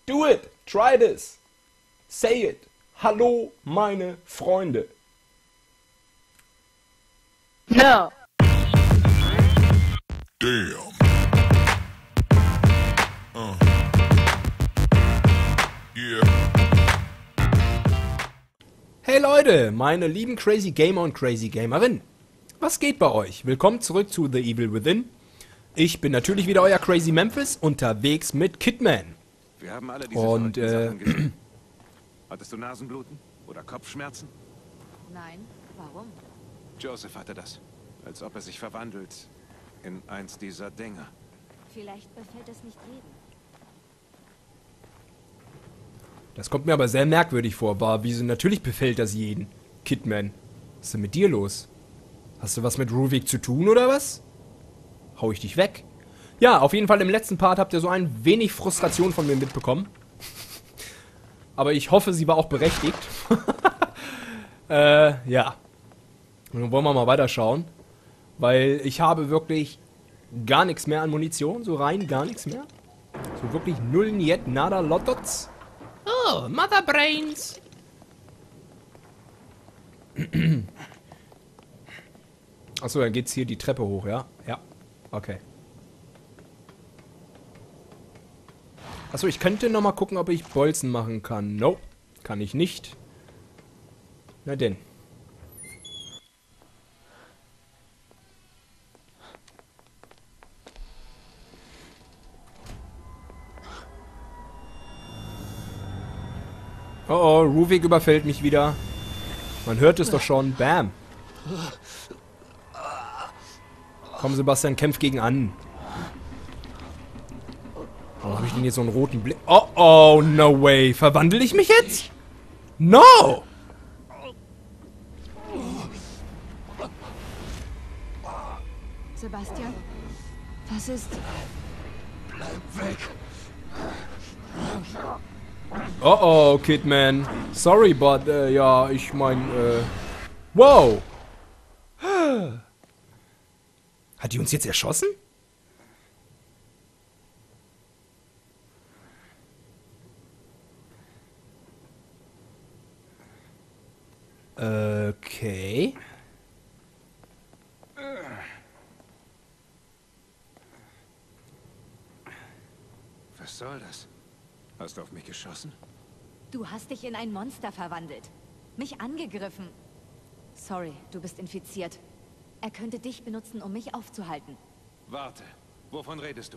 Do it! Try this! Say it! Hallo, meine Freunde! No. Damn. Yeah. Hey Leute, meine lieben Crazy Gamer und Crazy Gamerin. Was geht bei euch? Willkommen zurück zu The Evil Within. Ich bin natürlich wieder euer Crazy Memphis, unterwegs mit Kidman. Wir haben alle diese Und, verrückten Sachen gesehen. Hattest du Nasenbluten oder Kopfschmerzen? Nein, warum? Joseph hatte das. Als ob er sich verwandelt in eins dieser Dinger. Vielleicht befällt es nicht jedem. Das kommt mir aber sehr merkwürdig vor, wieso natürlich befällt das jeden. Kidman, was ist denn mit dir los? Hast du was mit Ruvik zu tun oder was? Hau ich dich weg? Ja, auf jeden Fall im letzten Part habt ihr so ein wenig Frustration von mir mitbekommen. Aber ich hoffe, sie war auch berechtigt. Ja. Und dann wollen wir mal weiterschauen. Weil ich habe wirklich gar nichts mehr an Munition. So rein gar nichts mehr. So wirklich null, niet, nada, lottots. Oh, Mother Brains. Achso, dann geht's hier die Treppe hoch, ja? Ja. Okay. Achso, ich könnte nochmal gucken, ob ich Bolzen machen kann. Nope. Kann ich nicht. Na denn. Oh oh, Ruvik überfällt mich wieder. Man hört es doch schon. Bam. Komm, Sebastian, kämpf gegen an. Warum habe ich denn jetzt so einen roten Blick? Oh oh, no way. Verwandle ich mich jetzt? No! Sebastian? Was ist? Bleib weg! Oh oh, Kidman. Sorry, but, ja, ich mein, wow! Hat die uns jetzt erschossen? Okay. Was soll das? Hast du auf mich geschossen? Du hast dich in ein Monster verwandelt. Mich angegriffen. Sorry, du bist infiziert. Er könnte dich benutzen, um mich aufzuhalten. Warte, wovon redest du?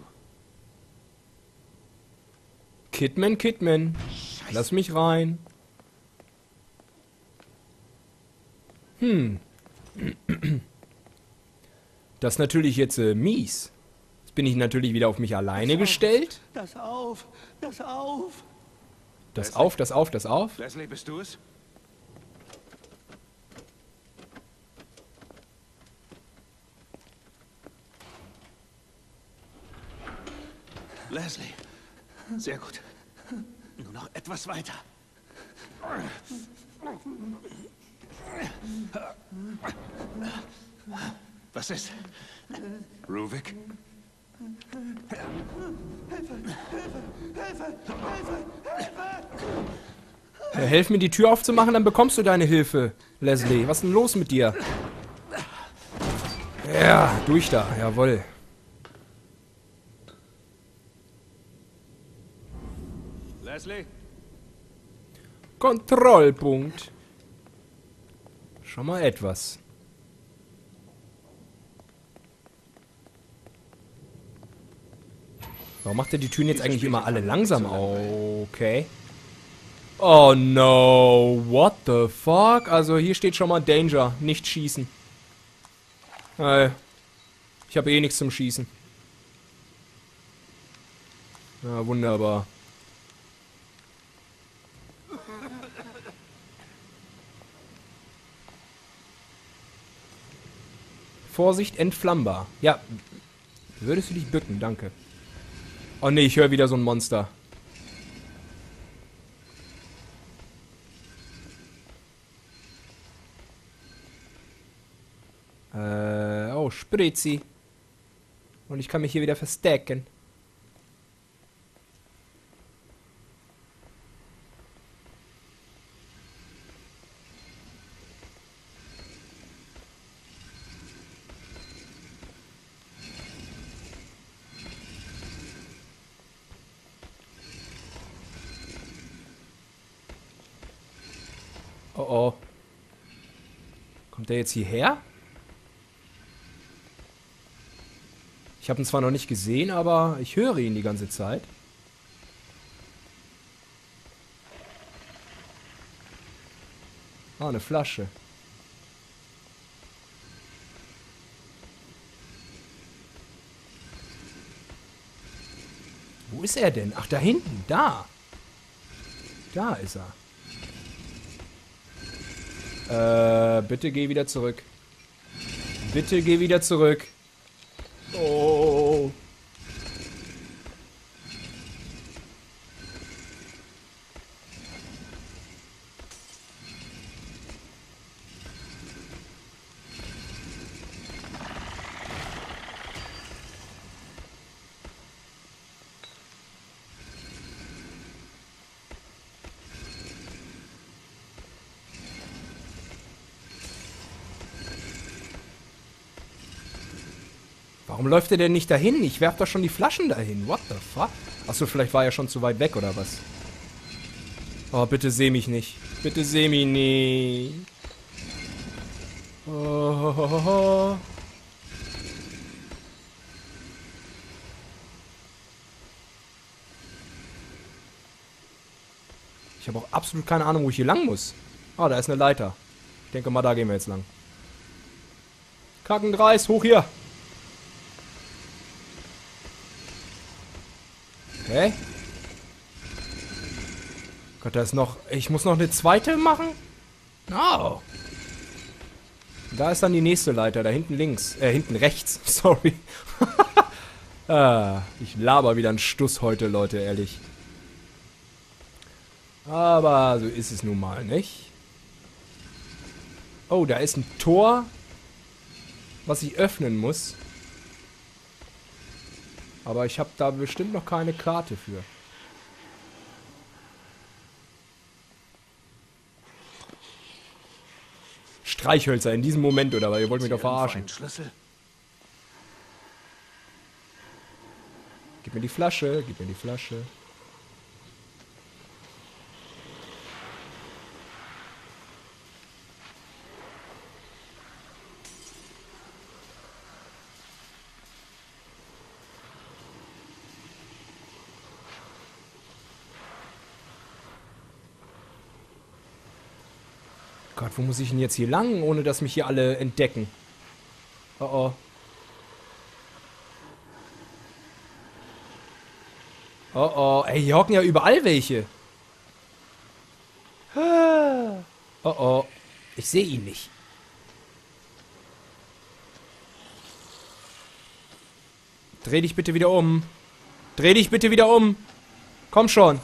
Kidman, Kidman. Lass mich rein. Das ist natürlich jetzt mies. Jetzt bin ich natürlich wieder auf mich alleine gestellt. Das auf! Das auf! Das auf, das auf, das auf. Leslie, bist du es? Leslie. Sehr gut. Nur noch etwas weiter. Was ist? Ruvik? Helf mir die Tür aufzumachen, dann bekommst du deine Hilfe, Leslie. Was ist denn los mit dir? Ja, durch da, jawohl. Leslie? Kontrollpunkt. Schon mal etwas. Warum macht er die Türen jetzt eigentlich immer alle langsam? Okay. Oh no. What the fuck? Also hier steht schon mal Danger. Nicht schießen. Ich habe eh nichts zum Schießen. Ja, wunderbar. Vorsicht, entflammbar. Ja. Würdest du dich bücken? Danke. Oh ne, ich höre wieder so ein Monster. Oh, Spritzi. Und ich kann mich hier wieder verstecken. oh. Kommt der jetzt hierher? Ich habe ihn zwar noch nicht gesehen, aber ich höre ihn die ganze Zeit. Ah, eine Flasche. Wo ist er denn? Ach, da hinten. Da. Da ist er. Bitte geh wieder zurück. Bitte geh wieder zurück. Oh. Warum läuft er denn nicht dahin? Ich werf doch schon die Flaschen dahin. What the fuck? Achso, vielleicht war er schon zu weit weg oder was? Oh, bitte seh mich nicht. Bitte seh mich nicht. Oh. Ich habe auch absolut keine Ahnung, wo ich hier lang muss. Ah, da ist eine Leiter. Ich denke mal, da gehen wir jetzt lang. Kackendreis, hoch hier. Okay. Gott, da ist noch... Ich muss noch eine zweite machen? No. Da ist dann die nächste Leiter. Da hinten links. Hinten rechts. Sorry. Ich laber wieder einen Stuss heute, Leute, ehrlich. Aber so ist es nun mal, nicht? Oh, da ist ein Tor, was ich öffnen muss. Aber ich habe da bestimmt noch keine Karte für. Streichhölzer in diesem Moment, oder? Weil ihr wollt mich doch verarschen. Einen Schlüssel? Gib mir die Flasche, gib mir die Flasche. Gott, wo muss ich denn jetzt hier lang, ohne dass mich hier alle entdecken? Oh oh. Oh oh. Ey, hier hocken ja überall welche. Oh oh. Ich sehe ihn nicht. Dreh dich bitte wieder um. Dreh dich bitte wieder um. Komm schon.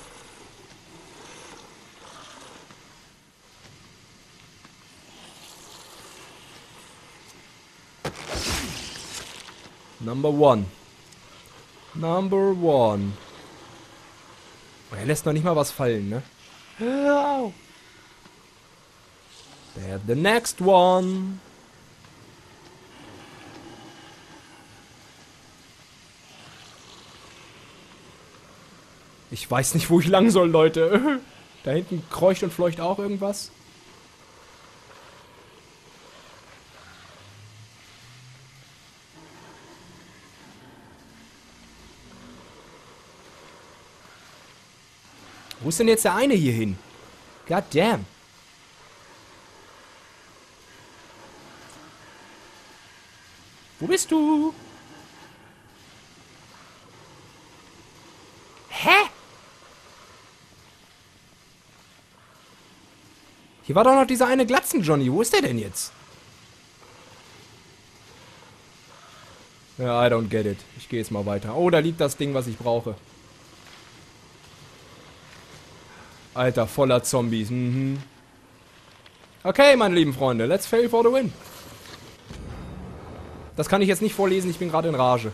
Number one. Number one. Oh, er lässt noch nicht mal was fallen, ne? There's the next one. Ich weiß nicht, wo ich lang soll, Leute. Da hinten kreucht und fleucht auch irgendwas. Wo ist denn jetzt der eine hier hin? God damn. Wo bist du? Hä? Hier war doch noch dieser eine Glatzen-Johnny. Wo ist der denn jetzt? Ja, I don't get it. Ich gehe jetzt mal weiter. Oh, da liegt das Ding, was ich brauche. Alter, voller Zombies. Mhm. Okay, meine lieben Freunde. Let's fail for the win. Das kann ich jetzt nicht vorlesen. Ich bin gerade in Rage.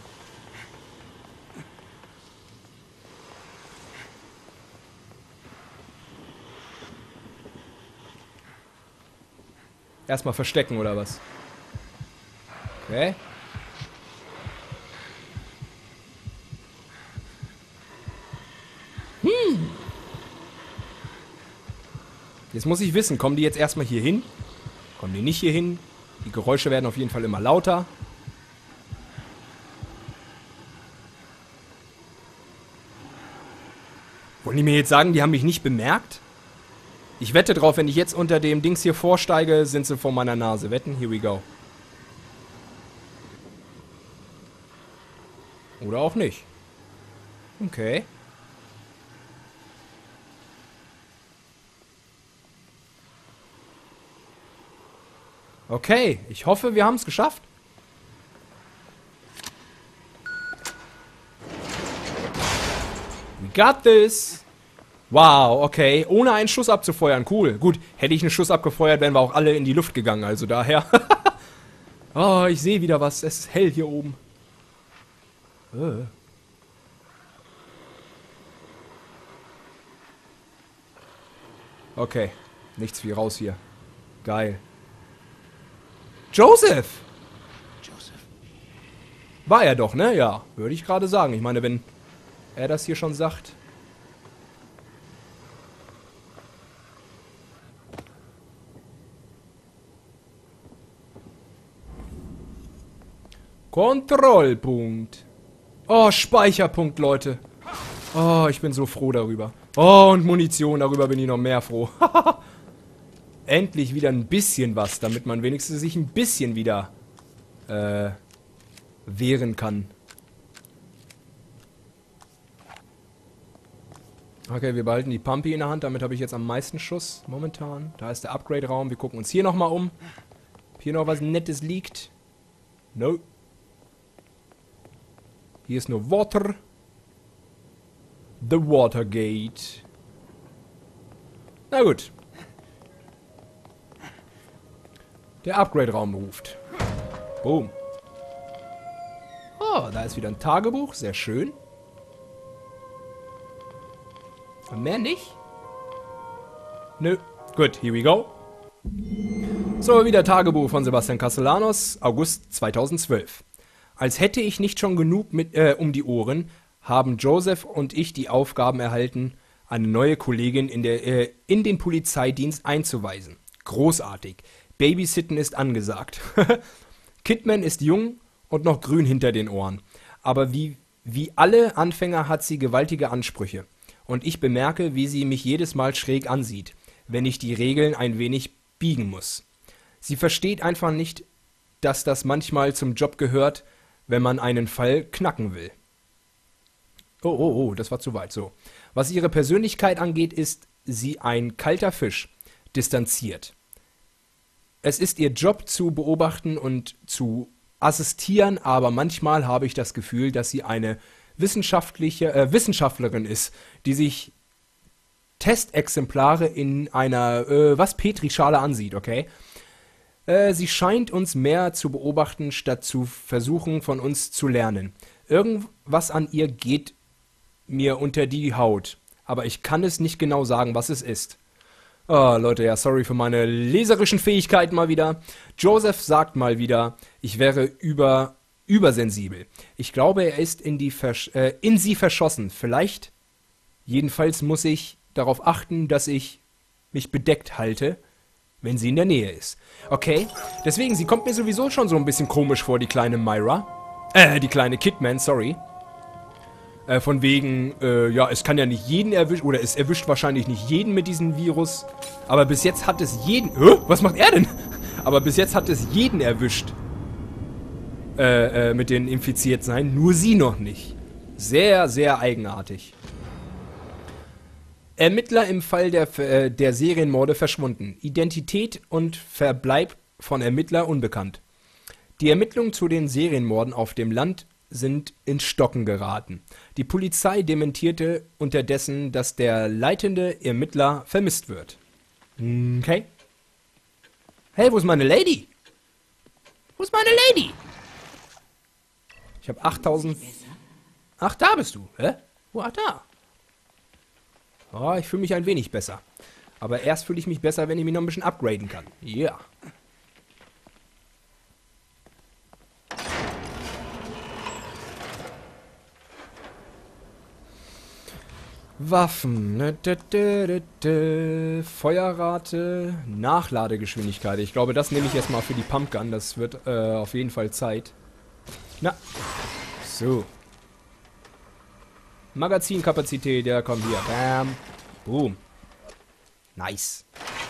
Erstmal verstecken, oder was? Okay. Jetzt muss ich wissen, kommen die jetzt erstmal hier hin? Kommen die nicht hier hin? Die Geräusche werden auf jeden Fall immer lauter. Wollen die mir jetzt sagen, die haben mich nicht bemerkt? Ich wette drauf, wenn ich jetzt unter dem Dings hier vorsteige, sind sie vor meiner Nase. Wetten? Here we go. Oder auch nicht. Okay. Okay, ich hoffe, wir haben es geschafft. We got this. Wow, okay. Ohne einen Schuss abzufeuern. Cool. Gut, hätte ich einen Schuss abgefeuert, wären wir auch alle in die Luft gegangen. Also daher. Oh, ich sehe wieder was. Es ist hell hier oben. Okay. Nichts wie raus hier. Geil. Joseph! Joseph. War er doch, ne? Ja, würde ich gerade sagen. Ich meine, wenn er das hier schon sagt. Kontrollpunkt. Oh, Speicherpunkt, Leute. Oh, ich bin so froh darüber. Oh, und Munition, darüber bin ich noch mehr froh. Endlich wieder ein bisschen was, damit man wenigstens sich ein bisschen wieder wehren kann. Okay, wir behalten die Pumpy in der Hand, damit habe ich jetzt am meisten Schuss momentan. Da ist der Upgrade-Raum, wir gucken uns hier nochmal um. Ob hier noch was Nettes liegt. No. Hier ist nur Water. The Watergate. Na gut. Der Upgrade-Raum ruft. Boom. Oh, da ist wieder ein Tagebuch. Sehr schön. Und mehr nicht? Nö. Gut, here we go. So, wieder Tagebuch von Sebastian Castellanos, August 2012. Als hätte ich nicht schon genug um die Ohren, haben Joseph und ich die Aufgaben erhalten, eine neue Kollegin in den Polizeidienst einzuweisen. Großartig. Babysitten ist angesagt. Kidman ist jung und noch grün hinter den Ohren. Aber wie alle Anfänger hat sie gewaltige Ansprüche. Und ich bemerke, wie sie mich jedes Mal schräg ansieht, wenn ich die Regeln ein wenig biegen muss. Sie versteht einfach nicht, dass das manchmal zum Job gehört, wenn man einen Fall knacken will. Oh, das war zu weit, so. Was ihre Persönlichkeit angeht, ist sie ein kalter Fisch, distanziert. Es ist ihr Job zu beobachten und zu assistieren, aber manchmal habe ich das Gefühl, dass sie eine Wissenschaftlerin ist, die sich Testexemplare in einer Petrischale ansieht, okay? Sie scheint uns mehr zu beobachten, statt zu versuchen, von uns zu lernen. Irgendwas an ihr geht mir unter die Haut, aber ich kann es nicht genau sagen, was es ist. Oh, Leute, ja, sorry für meine leserischen Fähigkeiten mal wieder. Joseph sagt mal wieder, ich wäre übersensibel. Ich glaube, er ist in sie verschossen. Vielleicht. Jedenfalls muss ich darauf achten, dass ich mich bedeckt halte, wenn sie in der Nähe ist. Okay, deswegen, sie kommt mir sowieso schon so ein bisschen komisch vor, die kleine Myra. Die kleine Kidman, sorry. Von wegen, ja, es kann ja nicht jeden erwischen, oder es erwischt wahrscheinlich nicht jeden mit diesem Virus. Aber bis jetzt hat es jeden... Was macht er denn? Aber bis jetzt hat es jeden erwischt. Mit den Infiziertsein, nur sie noch nicht. Sehr, sehr eigenartig. Ermittler im Fall der Serienmorde verschwunden. Identität und Verbleib von Ermittler unbekannt. Die Ermittlungen zu den Serienmorden auf dem Land sind ins Stocken geraten. Die Polizei dementierte unterdessen, dass der leitende Ermittler vermisst wird. Okay. Hey, wo ist meine Lady? Wo ist meine Lady? Ich habe 8000... Ach, da bist du. Hä? Wo? Ach, da. Oh, ich fühle mich ein wenig besser. Aber erst fühle ich mich besser, wenn ich mich noch ein bisschen upgraden kann. Ja. Waffen. Feuerrate, Nachladegeschwindigkeit. Ich glaube, das nehme ich erstmal für die Pumpgun. Das wird auf jeden Fall Zeit. Na. So. Magazinkapazität, ja, komm hier. Bam. Boom. Nice.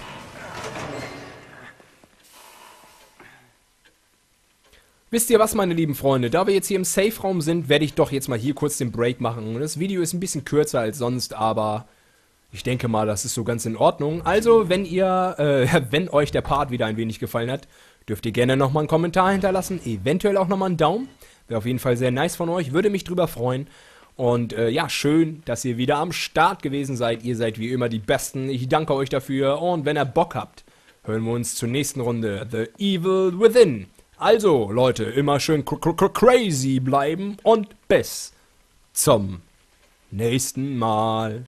Wisst ihr was, meine lieben Freunde? Da wir jetzt hier im Safe-Raum sind, werde ich doch jetzt mal hier kurz den Break machen. Das Video ist ein bisschen kürzer als sonst, aber ich denke mal, das ist so ganz in Ordnung. Also, wenn euch der Part wieder ein wenig gefallen hat, dürft ihr gerne nochmal einen Kommentar hinterlassen. Eventuell auch nochmal einen Daumen. Wäre auf jeden Fall sehr nice von euch. Würde mich drüber freuen. Und ja, schön, dass ihr wieder am Start gewesen seid. Ihr seid wie immer die Besten. Ich danke euch dafür. Und wenn ihr Bock habt, hören wir uns zur nächsten Runde. The Evil Within. Also, Leute, immer schön crazy bleiben und bis zum nächsten Mal.